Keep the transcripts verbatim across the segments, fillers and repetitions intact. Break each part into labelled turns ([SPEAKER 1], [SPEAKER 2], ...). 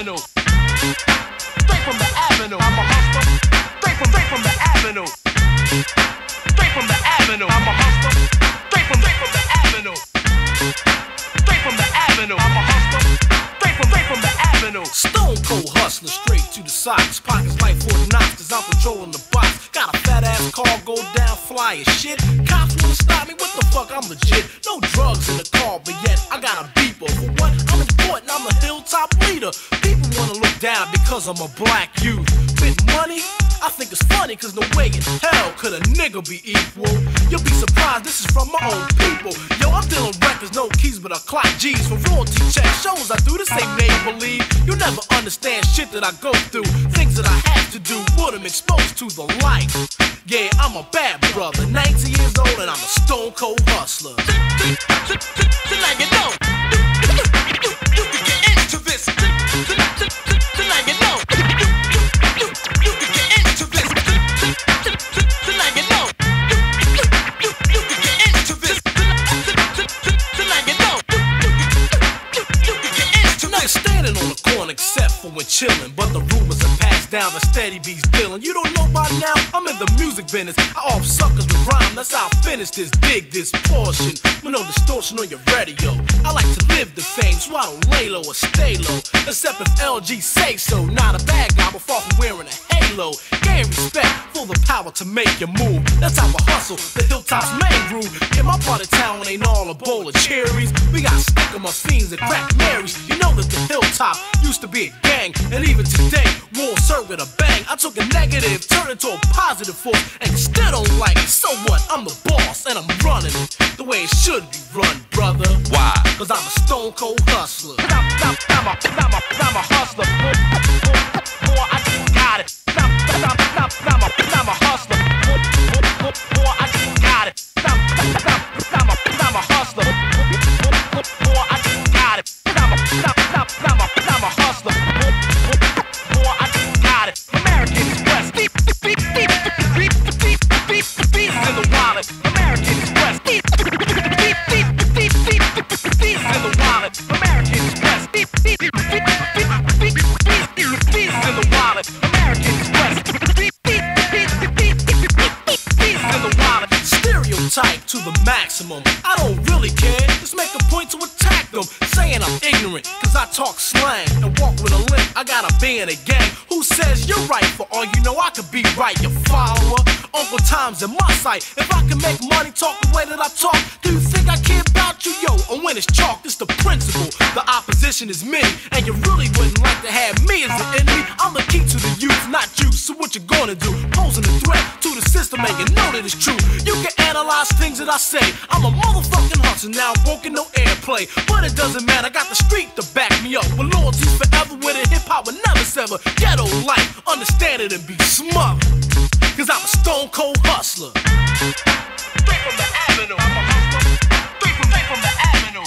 [SPEAKER 1] avenue. Straight from the avenue. I'm a hustler. Straight from, straight from the avenue. Straight from the avenue. I'm a hustler. Straight from, straight from the avenue. Straight from the avenue. I'm a hustler. Straight from, straight from the avenue.
[SPEAKER 2] Stone cold hustler, straight to the socks. Pockets like Fort Knox, cause I'm controlling the box. Got a fat ass car, go down, fly as shit. Cops wanna stop me, what the fuck, I'm legit. No drugs in the car, but yet I got a beeper. For what? I'm important, I'm a hilltop leader. People wanna look down because I'm a black youth. With money, I think it's funny, cause no way in hell could a nigga be equal. You'll be surprised, this is from my own people. Yo, I'm dealing records, no keys, but I clock G's for royalty checks. Shows I do, this ain't make believe. You'll never understand shit that I go through. Things that I have to do, put them exposed to the light. Yeah, I'm a bad brother, nineteen years old, and I'm a stone cold hustler.
[SPEAKER 1] Tonight you know, you can get into this. Tonight you know, you can get into this. Tonight you know, you can get into this. Tonight you know, you can get into
[SPEAKER 2] this. Standing on the corner except for when chillin', but the rumors are passed down, the steady beats dealing. You don't know by now, I'm in the music business. I off suckers with rhyme, that's how I finish this. Dig this portion, with no distortion on your radio. I like to live the fame, so I don't lay low or stay low. Except if L G say so. Not a bad guy, but far from wearing a halo. Gain respect for the power to make you move. That's how I hustle, the hilltop's main groove. Yeah, my part of town ain't all a bowl of cherries. We got stick 'em up fiends and crack Marys. You know that the hilltop used to be a gang, and even today, won't serve with a bang. I took a negative, turned it to a positive force, and you still don't like it. So what? I'm the boss, and I'm running it the way it should be run, brother.
[SPEAKER 1] Why?
[SPEAKER 2] Cause I'm a stone cold hustler.
[SPEAKER 1] I'm, I'm, I'm, a, I'm, a, I'm a hustler. Boy, boy, I just got it. I'm, I'm, I'm, I'm, a, I'm a hustler. Boy, boy, boy, I just got it. I'm, I'm, I'm, a, I'm a hustler. Boy, boy, I just got it. I'm, I'm, I'm, I'm, a, I'm a hustler. Boy, boy, I just got it. American Express. Beep, beep, beep, beep, beep, beep, beep, in the wallet. American Express. Beep, beep, beep, beep, beep, beep, in the wallet. American Express. Beep, beep, beep, beep, beep, beep, beep, in the wallet. American Express. Beep, beep, beep, beep, beep, beep, beep, in the wallet.
[SPEAKER 2] Stereotype to the maximum. I don't really care. Just make a point to attack them, saying I'm ignorant, cause I talk slang and walk with a limp. I gotta be in a gang. Who says you're right? For all you know, I could be right. You follower, Uncle Tom's in my sight. If I can make money talk the way that I talk, do you think I care about you, yo? And when it's chalk, it's the principle. The opposition is me, and you really wouldn't like to have me as an enemy. I'm the key to the youth, not you. So what you gonna do? Posing a threat to the system, and you know that it's true. You can analyze things that I say. I'm a motherfucking hustler now, broken no airplay. But it doesn't matter, I got the street to back me up. But loyalty's forever with it, hip-hop will never sever. Ghetto life, understand it and be smothered. Cause I'm a stone cold hustler.
[SPEAKER 1] Straight from the avenue, I'm a hustler. Straight from, straight from the avenue.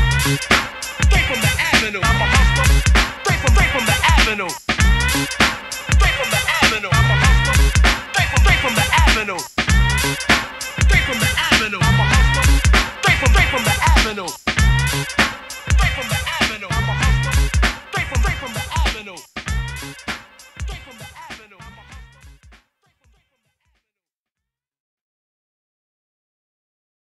[SPEAKER 1] Straight from the avenue, I'm a hustler. Straight from, straight from the avenue. Straight from the avenue, I'm a hustler. Straight from, straight from the avenue. Straight from the avenue, I'm a hustler. Straight from, straight from the avenue.